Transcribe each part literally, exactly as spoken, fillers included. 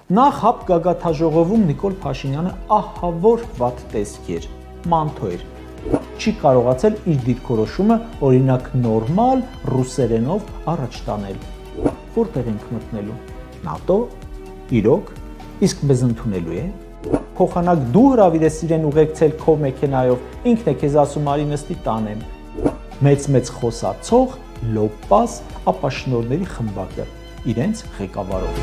Նախ հապկ գագաթաժողովում Նիկոլ Փաշինյանը ահավոր վատ տեսք էր, մանթո էր, չի կարողացել իր դիրքորոշումը օրինակ նորմալ ռուսերենով առաջ տանել։ Որտեղ ենք մտնելու։ ՆԱՏՕ, իրոք, իսկ մեզ ընդունելու է։ Փոխանակ դու հրավիրես իրեն ուղեկցել քո մեքենայով, ինքն է քեզ ասում արի նստի տանեմ։ Մեծ-մեծ խոսացող, լոպաս, ապաշնորհների խմբակը, իրենց ղեկավարով։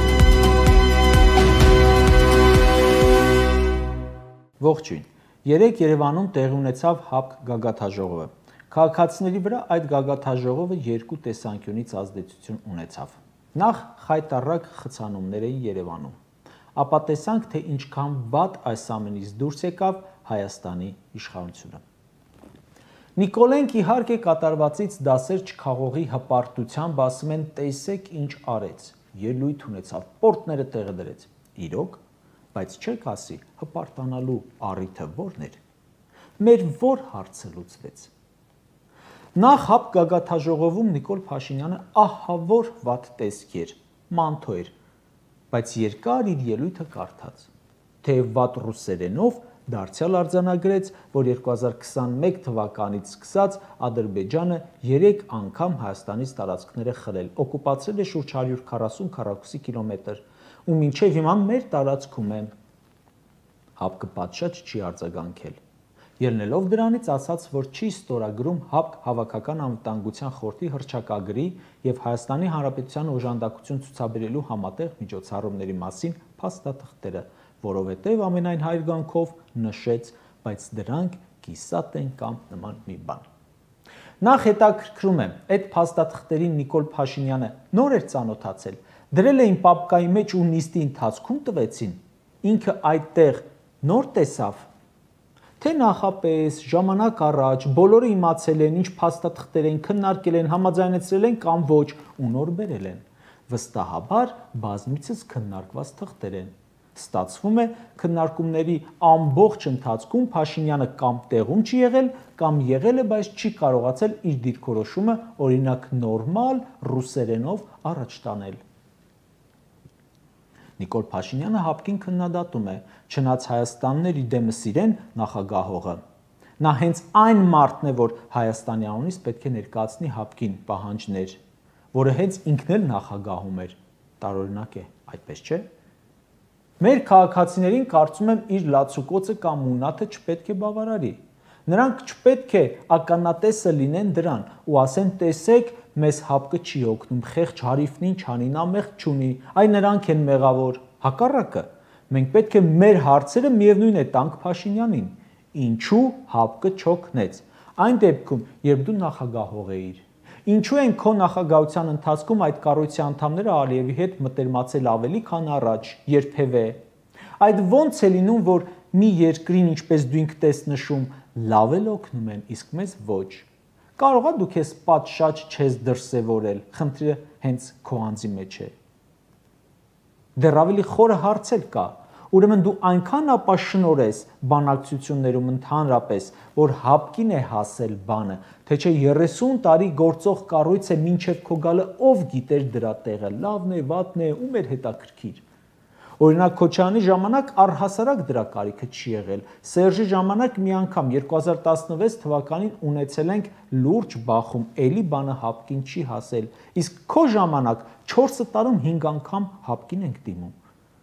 Ողջույն։ Երեկ Երևանում տեղի ունեցավ հապկ գագաթաժողովը։ Քաղաքացիների վրա այդ գագաթաժողովը երկու տեսանկյունից ազդեցություն ունեցավ։ Նախ խայտառակ խցանումներ էին Երևանում։ Ապա տեսանք, թե ինչքան վատ այս ամենից դուրս եկավ Հայաստանի իշխանությունը։ Նիկոլենք իհարկե կատարվածից դասեր չքաղողի հպարտությամբ ասում են տեսեք ինչ արեց, ելույթ ունեցավ, պորտները տեղը դրեց։ Իրոք, բայց չեք ասի հպարտանալու առիթը ո՞րն էր։ Մեր ո՞ր հարցը լուծվեց։ Նախ հապկ գագաթաժողովում Նիկոլ Փաշինյանը ահավոր վատ տեսք էր, մանթո էր, բայց երկար իր ելույթը կարդաց։ Թեև վատ ռուսերենով դարձյալ արձանագրեց, որ երկու հազար քսանմեկ թվականից սկսած Ադրբեջանը երեք անգամ Հայաստանից տարածքները խլել, օկուպացրել է շուրջ հարյուր քառասուն քառակուսի կիլոմետր, ու մինչև հիմա մեր տարածքում է։ Հապկը պատշաճ չի արձագանքել։ Ելնելով դրանից ասաց, որ չի ստորագրում հապկ հավաքական անվտանգության խորհրդի հռչակագրի եւ Հայաստանի Հանրապետության օժանդակություն ցուցաբերելու համատեղ միջոցառումների մասին փաստաթղթերը, որովհետեւ ամենայն հայրգանքով նշեց, բայց դրանք կիսատ են կամ նման մի բան։ Նախ հետաքրքրում է, այդ փաստաթղթերին Նիկոլ Փաշինյանը նոր էր ծանոթացել, դրել էին պապկայի մեջ ու նիստի ընթացքում տվեցին, ինքը այդտեղ նոր տեսավ, թե նախապես, ժամանակ առաջ, բոլորը իմացել են, ինչ փաստաթղթեր են, քննարկել են, համաձայնեցրել են կամ ոչ, ու նոր բերել են։ Վստահաբար բազմիցս քննարկված թղթեր են։ Ստացվում է, քննարկումների ամբողջ ընթացքում Փաշինյանը կամ տեղում չի եղել, կամ եղել է, բայց չի կարողացել իր դիրքորոշումը օրինակ նորմալ ռուսերենով առաջ տանել։ Նիկոլ Փաշինյանը հապկին քննադատում է, չնայած Հայաստանն իր դեմը սիրեն նախագահողը։ Նա հենց այն մարդն է, որ Հայաստանի անունից պետք է ներկայացնի հապկին պահանջներ, որը հենց ինքն էլ նախագահում էր։ Տարօրինակ է, այդպես չէ։ Մեր քաղաքացիներին կարծում եմ իր լացուկոցը կամ մունաթը չպետք է բավարարի։ Նրանք չպետք է ականատեսը լինեն դրան ու ասեն տեսեք, մեզ հապկը չի օգնում, խեղճ հարիվն ինչ անի, նա մեղք չունի, այ նրանք են մեղավոր, հակառակը, մենք պետք է մեր հարցերը միևնույն է տանք Փաշինյանին, ինչու հապկը չօգնեց, այն դեպքում, երբ դու նախագահող էիր, ինչու են քո նախագահության ընթացքում այդ կառույցի անդամները Ալիևի հետ մտերմացել ավելի, քան առաջ, երբևէ, այդ ո՞նց է լինում, որ մի երկրին, ինչպես դու ինքդ ես նշում, լավ էլ օգնում են, իսկ մեզ ոչ։ Կարող է դու քեզ պատշաճ չես դրսևորել, խնդիրը հենց քո անձի մեջ է։ Դեռ ավելի խորը հարց էլ կա, ուրեմն դու այնքան ապաշնորհես բանակցություններում ընդհանրապես, որ հապկին է հասել բանը, թե չէ երեսուն տարի գործող կառույց է մինչև քո գալը, ով գիտեր դրա տեղը, լավն է, վատն է, ում էր հետաքրքիր։ Օրինակ Քոչարյանի ժամանակ առհասարակ դրա կարիքը չի եղել։ Սերժի ժամանակ մի անգամ երկու հազար տասնվեց թվականին ունեցել ենք լուրջ բախում, էլի բանը հապկին չի հասել։ Իսկ քո ժամանակ չորս տարում հինգ անգամ հապկին ենք դիմում։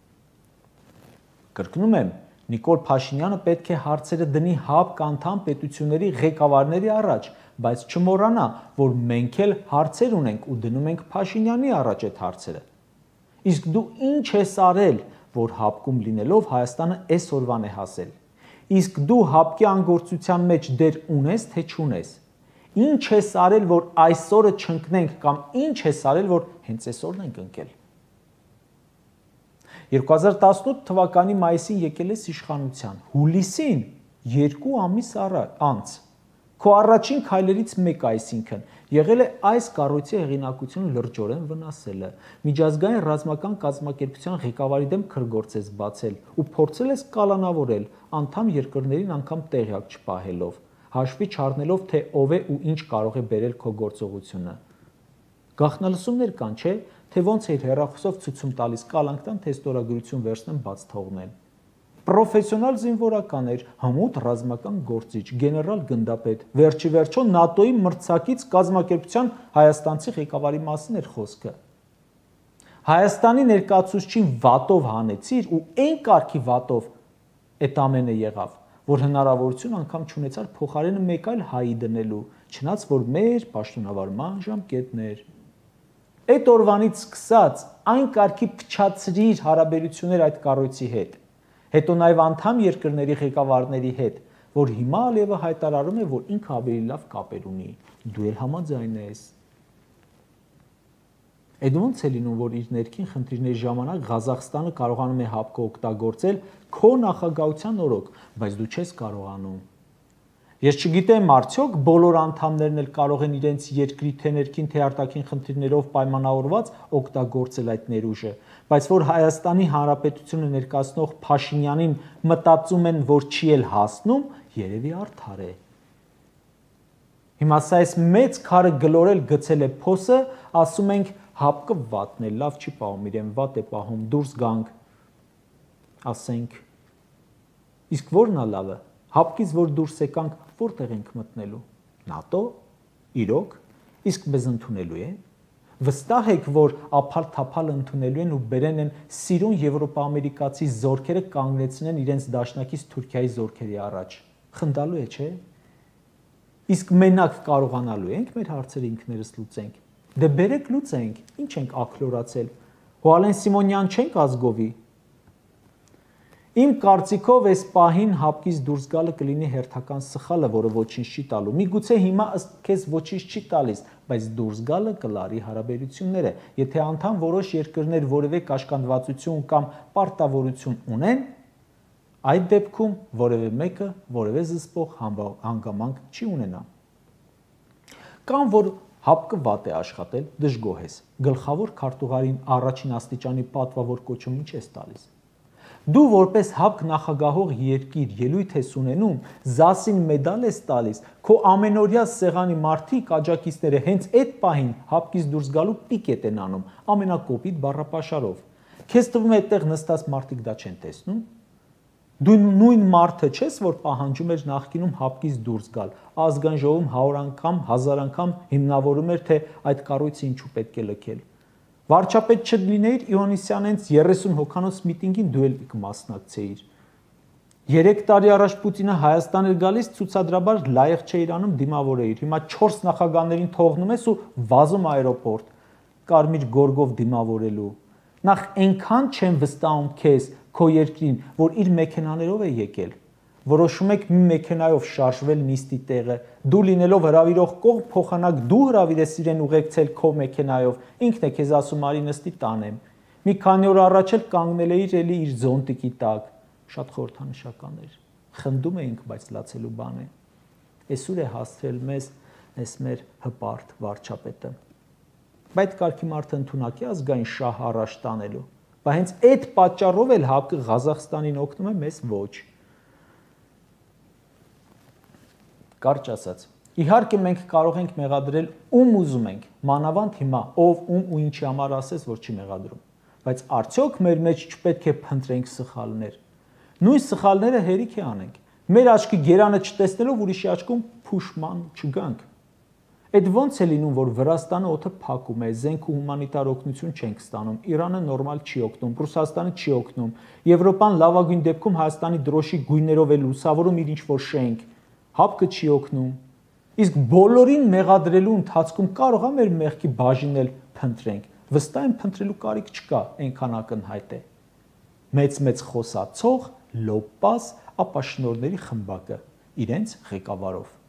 Կրկնում եմ, Նիկոլ Փաշինյանը պետք է հարցերը դնի հապկ անդամ պետությունների ղեկավարների առաջ, բայց չմոռանա, որ մենք էլ հարցեր ունենք ու դնում ենք Փաշինյանի առաջ այդ հարցերը։ Իսկ դու ինչ ես արել, որ հապկում լինելով Հայաստանը այսօրվան է հասել։ Իսկ դու հապկի անգործության մեջ դեր ունես, թե չունես։ Ինչ ես արել, որ այսօրը չընկնենք կամ ինչ ես արել, որ հենց այսօրն ենք ընկել։ երկու հազար տասնութ թվականի մայիսին եկել ես իշխանության, հուլիսին երկու ամիս անց։ Քո առաջին քայլերից մեկ այսինքն եղել է այս կառույցի հեղինակությունը լրջորեն վնասելը, միջազգային ռազմական կազմակերպության ղեկավարի դեմ քրգործ ես բացել ու փորձել ես կալանավորել, անդամ երկրներին անգամ տեղյակ չպահելով, հաշվի չառնելով, թե ով է ու ինչ կարող է բերել քո գործողությունը։ Գաղտնալսումներ կան, չէ, թե ոնց էր հեռախոսով ցույցում տալիս կալանք տան, թե ստորագրություն վերցնեն բաց թողնեն։ Պրոֆեսիոնալ զինվորական էր, հմուտ ռազմական գործիչ, գեներալ գնդապետ, վերջի վերջո ՆԱՏՕ-ի մրցակից կազմակերպության հայաստանցի ղեկավարի մասին էր խոսքը։ Հայաստանի ներկայացուցչին վատով հանեցիր ու այն կարգի վատով այդ ամենը եղավ, որ հնարավորություն անգամ չունեցար փոխարենը մեկ այլ հայի դնելու, չնայած որ մեր պաշտոնավարման ժամկետներ։ Այդ օրվանից սկսած այն կարգի փչացրիր հարաբերություններ այդ կառույցի հետ, հետո նաև անդամ երկրների ղեկավարների հետ, որ հիմա Ալիևը հայտարարում է, որ ինքը ավելի լավ կապեր ունի, դու էլ համաձայն ես։ Այդ ոնց է լինում, որ իր ներքին խնդիրների ժամանակ Ղազախստանը կարողանում է հապկը օգտագործել քո նախագահության օրոք, բայց դու չես կարողանում։ Ես չգիտեմ, արդյոք բոլոր անդամներն էլ կարող են իրենց երկրի թե ներքին թե արտաքին խնդիրներով պայմանավորված օգտագործել այդ ներուժը, բայց որ Հայաստանի Հանրապետությունը ներկայացնող Փաշինյանին մտածում են, որ չի էլ հասնում, երևի արդար է։ Հիմա սա այս մեծ քարը գլորել գցել է փոսը, ասում ենք հապկը վատն է, լավ չի պահում, իրեն վատ է պահում, դուրս գանք, ասենք, իսկ որն է լավը, հապկից որ դուրս եկանք, որտեղ ենք մտնելու, ՆԱՏՕ, իրոք, իսկ մեզ ընդունելու են, վստահ եք, որ ափալ-թափալ ընդունելու են ու բերեն են սիրուն եվրոպա-ամերիկացի զորքերը կանգնեցնեն իրենց դաշնակից Թուրքիայի զորքերի առաջ, խնդալու է, չէ, իսկ մենակ կարողանալու ենք մեր հարցերը ինքներս լուծենք, դե բերեք լուծենք, ինչ ենք ակլորացել, Հուալեն Սիմոնյան չենք ազգովի։ Իմ կարծիքով այս պահին հապկից դուրս գալը կլինի հերթական սխալը, որը ոչինչ չի տալու։ Միգուցե հիմա ըստ քեզ ոչինչ չի տալիս, բայց դուրս գալը կլարի հարաբերությունները։ Եթե անդամ որոշ երկրներ որևէ կաշկանդվածություն կամ պարտավորություն ունեն, այդ դեպքում որևէ մեկը որևէ զսպող հանգամանք չի ունենա։ Կամ որ հապկը վատ է աշխատել, դժգոհ ես, գլխավոր քարտուղարին առաջին աստիճանի պատվավոր կոչում ինչ ես տալիս։ Դու որպես հապկ նախագահող երկիր ելույթ ես ունենում, ԶԱՍ-ին մեդալ ես տալիս, քո ամենօրյա սեղանի մարդիկ, աջակիցները հենց այդ պահին հապկից դուրս գալու պիկետ են անում, ամենակոպիտ բառապաշարով։ Քեզ թվում է այդտեղ նստած մարդիկ դա չեն տեսնում։ Դու նույն մարդը չես, որ պահանջում էր նախկինում հապկից դուրս գալ, ազգային ժողովում հարյուր անգամ, հազար անգամ հիմնավորում էր, թե այդ կառույցը ինչու պետք է լքել։ Վարչապետ չլինեիր Իոնիսյան հենց երեսուն հոգանոց միտինգին դու էլ կմասնակցեիր։ Երեք տարի առաջ Պուտինը Հայաստան էր գալիս, ցուցադրաբար լայեղ չէիր անում, դիմավորեիր։ Հիմա չորս նախագահներին թողնում ես ու վազում аэроպորտ, կարմիր գորգով դիմավորելու։ Նախ այնքան չեմ վստահում քեզ, քո երկրին, որ իր մեքենաներով է եկել։ Որոշում եք մի մեքենայով շարժվել նիստի տեղը, դու լինելով հրավիրող կողմ փոխանակ դու հրավիրես իրեն ուղեկցել քո մեքենայով, ինքն է քեզ ասում արի նստի տանեմ։ Մի քանի օր առաջ էլ կանգնել էիր էլի իր զոնտիկի տակ, շատ խորհրդանշական էր։ Խնդում էինք, բայց լացելու բան է։ Այսօր է հասցրել մեզ այս մեր հպարտ վարչապետը։ Բայց կարգի մարդը ընդունակ է ազգային շահ առաջ տանելու։ Բայց հենց այդ պատճառով էլ հապկը Ղազախստանին օգնում է, մեզ ոչ։ Կարճ ասած, իհարկե մենք կարող ենք մեղադրել ում ուզում ենք, մանավանդ հիմա, ով ում ու ինչի համար ասես, որ չի մեղադրում, բայց արդյոք մեր մեջ չպետք է փնտրենք սխալներ։ Նույն սխալները հերիք է անենք։ Մեր աչքի գերանը չտեսնելով ուրիշի աչքում փուշման չգանք։ Այդ ոնց է լինում, որ Վրաստանը օդը փակում է, զենք ու հումանիտար օգնություն չենք ստանում, Իրանը նորմալ չի օգնում, Ռուսաստանը չի օգնում, Եվրոպան լավագույն դեպքում Հայաստանի դրոշի գույներով է լուսավորում իր ինչ-որ շենք, հապկը չի օգնում։ Իսկ բոլորին մեղադրելու ընթացքում կարող է մեր մեղքի բաժինել փնտրենք, վստահ եմ փնտրելու կարիք չկա, այնքան ակնհայտ է։ Մեծ-մեծ խոսացող, լոպաս, ապաշնորհների խմբակը, իրենց ղեկավարով։